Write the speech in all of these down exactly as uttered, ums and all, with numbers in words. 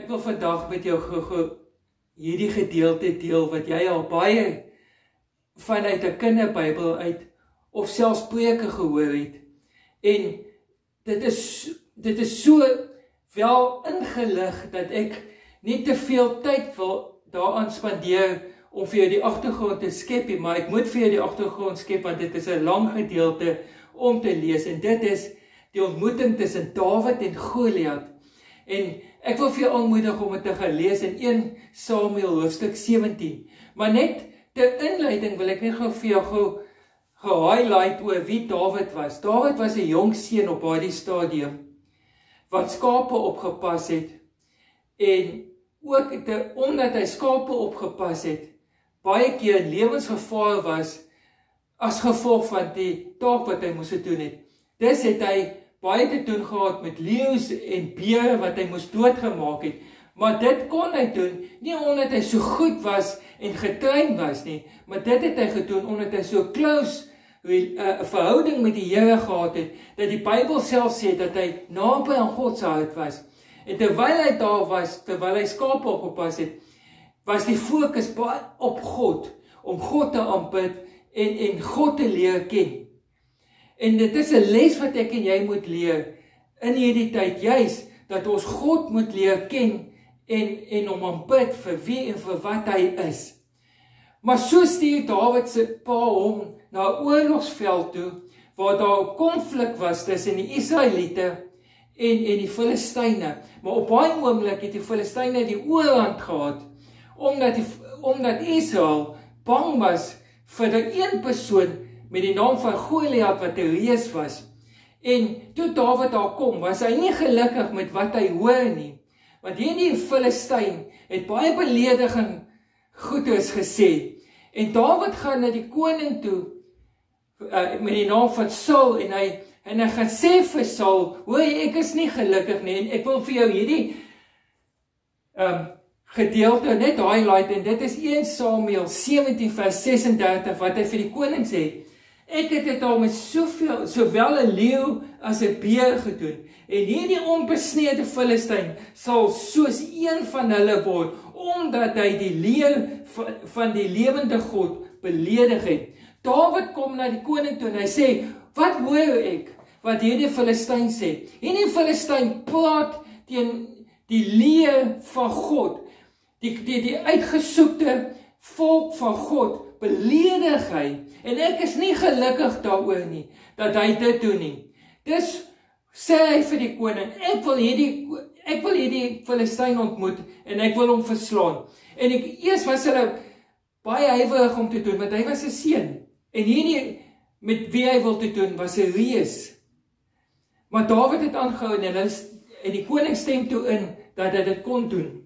Ek wil vandag met jou ge, ge, hierdie gedeelte deel wat jy al baie vanuit 'n kinderbybel uit of selfs preke gehoor het. En dit is dit is so wel ingelig dat ek nie te veel tyd wil daaraan spandeer om vir jou die agtergrond te skep, maar ek moet vir jou die agtergrond skep want dit is 'n lang gedeelte om te lees en dit is die ontmoeting tussen Dawid en Goliat. En ek wil vir jou aanmoedig om dit te gaan lees in Eerste Samuel hoofstuk sewentien. Maar net ter inleiding wil ek net gou vir jou gou ge-highlight oor wie Dawid was. Dawid was 'n jong seun op daardie stadium wat skape opgepas het en ook te, omdat hy skape opgepas het, baie keer in lewensgevaar was as gevolg van die taak wat hy moes doen het. Dus het hy baie te doen gehad met leeu's en beere wat hy moes doodgemaak het. Maar dit kon hy doen, nie omdat hy so goed was en getrain was nie, maar dit het hy gedoen omdat hy so close 'n verhouding met die Here gehad het, dat die Bybel self sê dat hy naby aan God se hart was. En terwyl hy daar was, terwyl hy skape opgepas het, was die fokus baie op God, om God te aanbid en, en God te leer ken. En dit is 'n les wat ek en jy moet leer in hierdie tyd, juis dat ons God moet leer ken en, en om aanbid vir wie en vir wat hy is. Maar so stuur Dawid se pa hom na 'n oorlogsveld toe, waar daar 'n konflik was tussen die Israeliete en, en die Filistyne. Maar op baie oomblik het die Filistyne die oorhand gehad, omdat, die, omdat Israel bang was vir 'n een persoon met die naam van Goliat wat 'n reus was. En toe Dawid daar kom, was hy nie gelukkig met wat hy hoor nie. Want hierdie Filistyn het baie belediging goeders gesê. En Dawid gaan na die koning toe, uh, met die naam van Saul, en hy, en hy gaan sê vir Saul, hoor jy, ek is nie gelukkig nie, en ek wil vir jou hierdie um, gedeelte net highlight, en dit is Eerste Samuel sewentien vers ses en dertig, wat hy vir die koning sê, ek het dit al met soveel, sowel 'n leeu as 'n beer gedoen, en hierdie onbesnede Filistyn sal soos een van hulle word, omdat hy die leeu van, van die lewende God beledig het. Dawid kom na die koning toe en hy sê, wat hoor ek, wat hierdie Filistyn sê? Hierdie Filistyn praat teen die leeu van God, die, die, die uitgesoekte volk van God, beledig hy, en ek is nie gelukkig daaroor nie, dat hy dit doen nie. Dus sê hy vir die koning, ek wil hierdie, ek wil hierdie Filistyn ontmoet, en ek wil hom verslaan. En ek, eers was hulle baie huiwerig om te doen, want hy was 'n seun, en hierdie, met wie hy wil te doen, was 'n reus. Maar Dawid het aangehou, en, en die koning stem toe in, dat hy dit kon doen.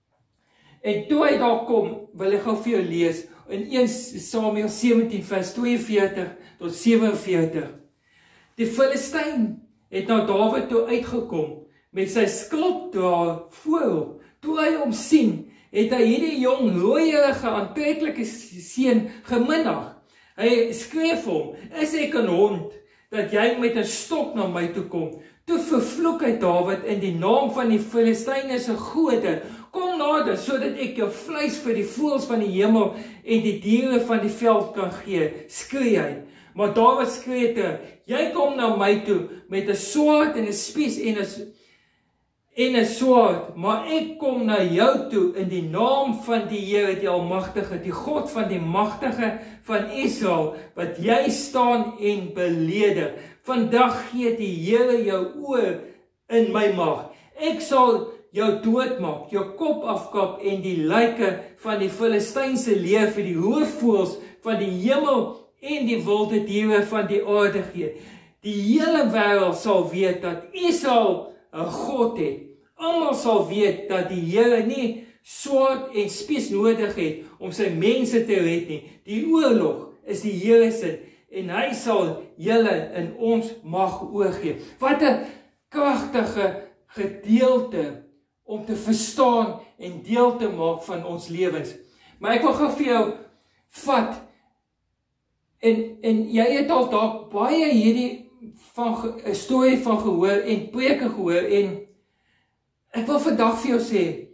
En toe hy daar kom, wil ek gou vir jou lees, in Eerste Samuel sewentien vers tweeënveertig tot sewenveertig. Die Filistyn het na Dawid toe uitgekom, met sy skilddraer voorop. Toe hy hom sien, het hy hierdie jong, rooierige, aantreklike seun geminnig. Hy skreef hom, is ek 'n hond, dat jy met 'n stok na my toe kom? Toe vervloek hy Dawid in die naam van die Filistyne se gode, kom nader, sodat ek jou vleis vir die voëls van die hemel en die diere van die veld kan gee, skree hy. Maar Dawid skree te, jy kom na my toe met 'n swaard en 'n spies en 'n en 'n swaard, maar ek kom na jou toe in die naam van die Here, die Almagtige, die God van die Magtige van Israel, wat jy staan en beledig. Vandag gee die Here jou oor in my mag. Ek sal jou doodmaak, jou kop afkap en die lyke van die Filistynse leer vir die roofvoëls van die hemel en die wilde diere van die aarde gee. Die hele wêreld sal weet dat Israel 'n God het. Almal sal weet dat die Here nie swaard en spies nodig het om sy mense te red nie. Die oorlog is die Here se en hy sal julle in ons mag oorgee. Wat 'n kragtige gedeelte om te verstaan en deel te maak van ons lewens. Maar ek wil gou vir jou vat, en, en jy het al dalk baie hierdie van 'n storie van gehoor en preke gehoor, en ek wil vandag vir jou sê,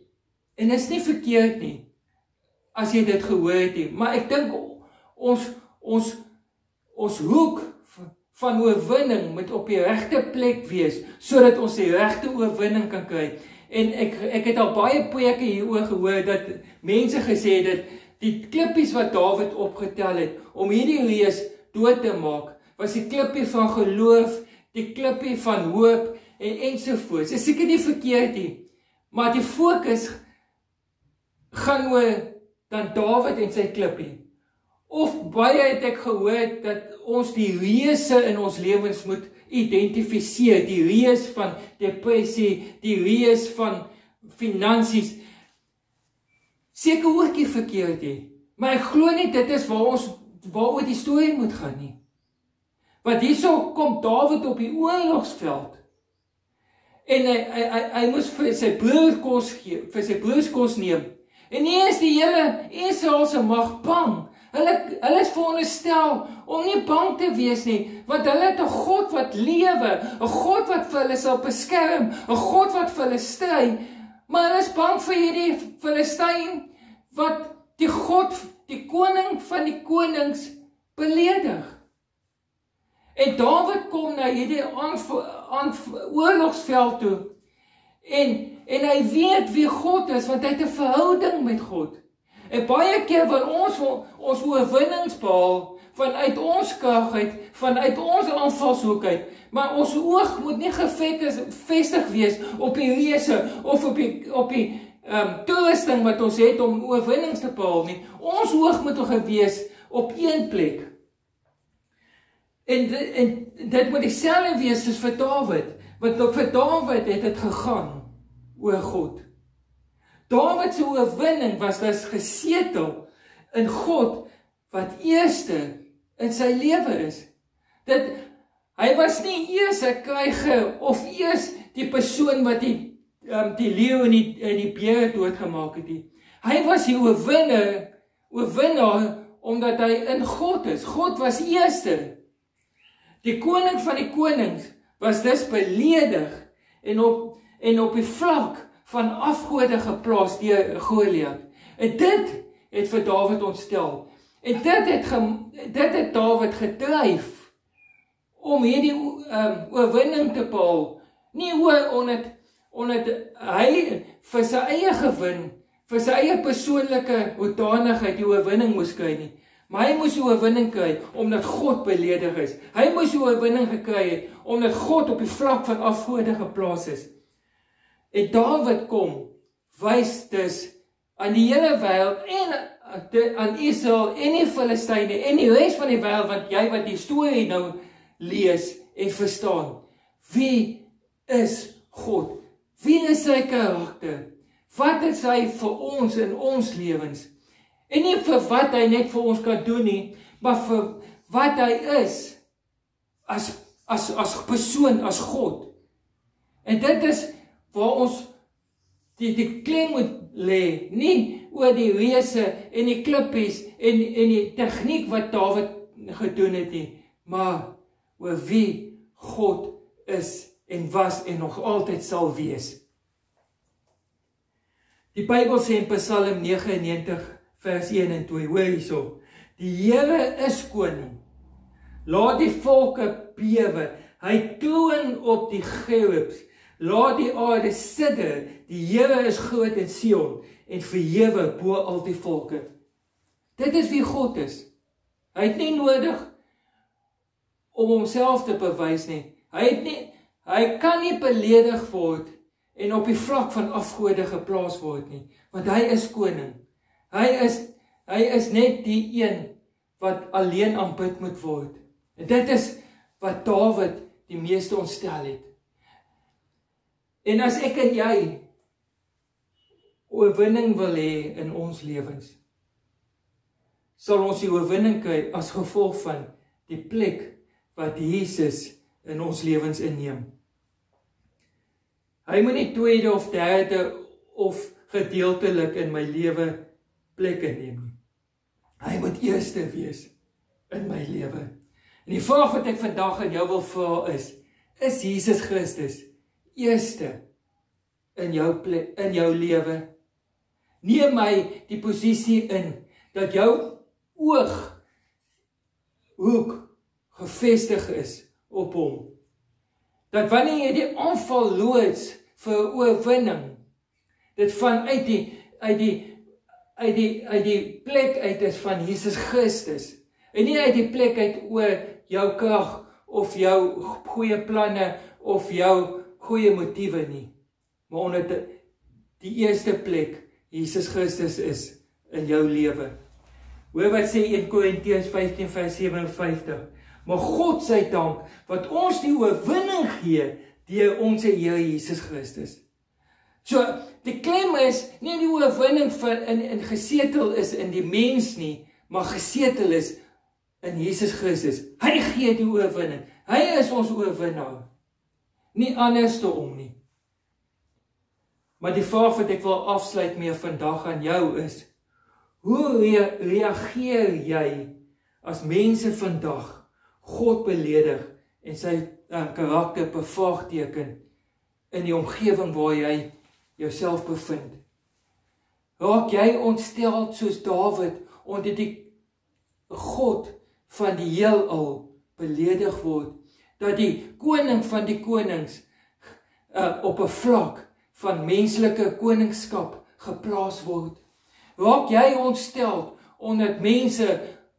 En is nie verkeerd nie, as jy dit gehoor het nie. Maar ek dink, ons, ons, ons hoek van oorwinning moet op die regte plek wees, sodat ons die regte oorwinning kan kry. En ek, ek het al baie preke hieroor gehoor, dat mense gesê het, dat die klippies wat Dawid opgetel het, om hierdie reus dood te maak, was die klippie van geloof, die klippie van hoop, en ensovoorts. Is seker nie verkeerd nie, maar die fokus gaan oor dan Dawid en sy klippie. Of baie het ek gehoor, dat ons die reuse in ons lewens moet identifiseer, die reus van depressie, die reus van finansies, seker ook nie verkeerd nie, maar ek glo nie dit is waar ons, waaroor die storie moet gaan nie. Want hierso kom Dawid op die oorlogsveld, en hy, hy, hy, hy moes vir sy broers kos gee, vir sy broers kos neem, en nie is die hele Israel se mag bang. Hulle, hulle is veronderstel om nie bang te wees nie, want hulle het 'n God wat lewe, 'n God wat vir hulle sal beskerm, 'n God wat vir hulle stry, maar hulle is bang vir hierdie Filistyn, wat die God, die koning van die konings beledig. En Dawid kom na hierdie oorlogsveld toe, en, en hy weet wie God is, want hy het 'n verhouding met God. En baie keer wil ons ons oorwinnings behaal, vanuit ons krag uit, vanuit ons aanvalshoek uit, maar ons oog moet nie gefestig wees op die reuse, of op die, op die um, toerusting wat ons het om oorwinnings te behaal nie. Ons oog moet gewees op een plek. En, en dit moet dieselfde wees soos vir Dawid, want vir Dawid het dit gegaan oor God. Dawid se oorwinning was dus gesetel in God, wat eerste in sy lewe is. Dit, hy was nie eers 'n kryger, of eers die persoon wat die, um, die leeu en die, en die beer doodgemaak het nie. Hy was die oorwinner, oorwinnaar, omdat hy in God is. God was eerste. Die koning van die konings was dus beledig, en op, en op die vlak van afgode geplaas deur Goliat. En dit het vir Dawid ontstel. En dit het, ge, dit het Dawid gedryf om hierdie um, oorwinning te behaal. Nie oor omdat, omdat hy vir sy eie gewin, vir sy eie persoonlike hoedanigheid die oorwinning moes kry nie. Maar hy moes die oorwinning kry, omdat God beledig is. Hy moes die oorwinning gekry het, omdat God op die vlak van afgode geplaas is. En Dawid kom, wys dus aan die hele wêreld, en aan Israel, en die Filistyne, en die res van die wêreld, want jy wat die storie nou lees en verstaan, wie is God? Wie is sy karakter? Wat is hy vir ons in ons lewens? En nie vir wat hy net vir ons kan doen nie, maar vir wat hy is, as, as, as persoon, as God. En dit is waar ons die, die klem moet lê, nie oor die reuse en die klippies en, en die tegniek wat Dawid gedoen het nie, maar oor wie God is en was en nog altyd sal wees. Die Bybel sê in Psalm negenennegentig vers een en twee, hoor hierso, die Here is koning, laat die volke bewe, hy troon op die gerubs, laat die aarde sidder, die Here is groot in Sion, en verhewe bo al die volke. Dit is wie God is. Hy het nie nodig om homself te bewys nie. Hy het nie, hy kan nie beledig word en op die vlak van afgode geplaas word nie, want hy is koning. Hy is, hy is net die een wat alleen aanbid moet word. En dit is wat Dawid die meeste ontstel het. En as ek en jy oorwinning wil hê in ons lewens, sal ons die oorwinning kry as gevolg van die plek wat Jesus in ons lewens inneem. Hy moet nie tweede of derde of gedeeltelik in my lewe plek inneem nie. Hy moet eerste wees in my lewe. En die vraag wat ek vandag aan jou wil vra is, is Jesus Christus eerste in jou plek, in jou lewe? Neem my die posisie in, dat jou oog hoek gevestig is op hom. Dat wanneer jy die aanval loods vir 'n oorwinning, dit vanuit die, uit die, uit die, uit die plek uit is van Jesus Christus, en nie uit die plek uit oor jou krag, of jou goeie planne, of jou goeie motiewe nie, maar onder die, die eerste plek, Jesus Christus is in jou lewe. Hoor wat sê Eerste Korintiërs vyftien vers vyf sewe vyf, maar God sy dank, wat ons die oorwinning gee, deur ons Here Jesus Christus. So, die klem is, nie die oorwinning van, in, in gesetel is in die mens nie, maar gesetel is in Jesus Christus. Hy gee die oorwinning. Hy is ons oorwinnaar. Nie anders te om nie. Maar die vraag wat ek wil afsluit mee vandag aan jou is, hoe rea reageer jy as mense vandag God beledig en sy uh, karakter bevraagteken in die omgewing waar jy jouself bevind? Raak jy ontstel soos Dawid onder die God van die heelal beledig word, dat die koning van die konings uh, op 'n vlak van menslike koningskap geplaas word? Raak jy ontstel omdat mense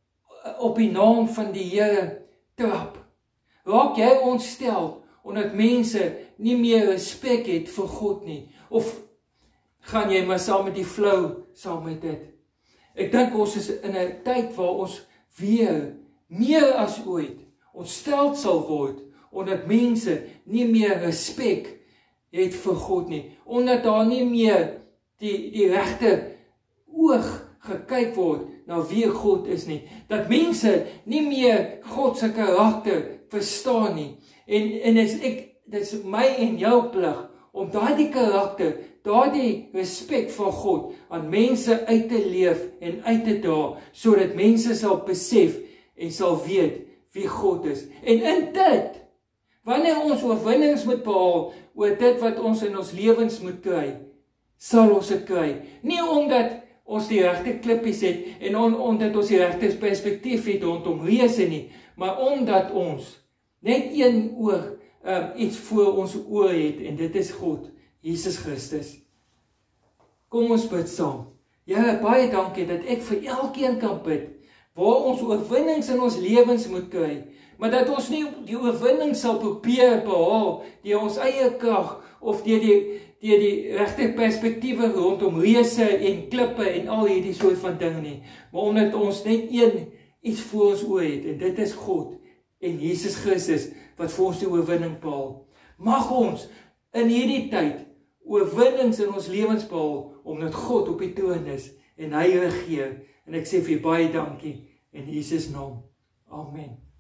op die naam van die Here trap? Raak jy ontstel omdat mense nie meer respek het vir God nie? Of gaan jy maar saam met die flow, saam met dit? Ek dink ons is in 'n tyd waar ons weer, meer as ooit, ontstel sal word, omdat mense nie meer respek het vir God nie, omdat daar nie meer die, die regte oog gekyk word na wie God is nie, dat mense nie meer God se karakter verstaan nie, en, en is ek, dit is my en jou plig, om daardie karakter, daardie respek vir God, aan mense uit te leef en uit te dra, sodat mense sal besef, en sal weet, wie God is. En in dit, wanneer ons oorwinnings moet behaal, oor dit wat ons in ons lewens moet kry, sal ons dit kry. Nie omdat ons die regte klippies het, en on, omdat ons die regte perspektief het rondom reëse nie, maar omdat ons net een oor, um, iets voor ons oor het, en dit is God, Jesus Christus. Kom ons bid saam. Here, baie dankie dat ek vir elkeen kan bid, waar ons oorwinnings in ons lewens moet kry, maar dat ons nie die oorwinning sal probeer behaal, deur ons eie krag, of deur die, deur die regte perspektiewe rondom reëse en klippe, en al hierdie soort van dinge nie, maar omdat ons net een iets voor ons oor het, en dit is God, en Jesus Christus, wat vir ons die oorwinning behaal. Mag ons in hierdie tyd oorwinnings in ons lewens behaal, omdat God op die troon is, en hy regeer, en ek sê vir baie dankie, in Jesus naam. Amen.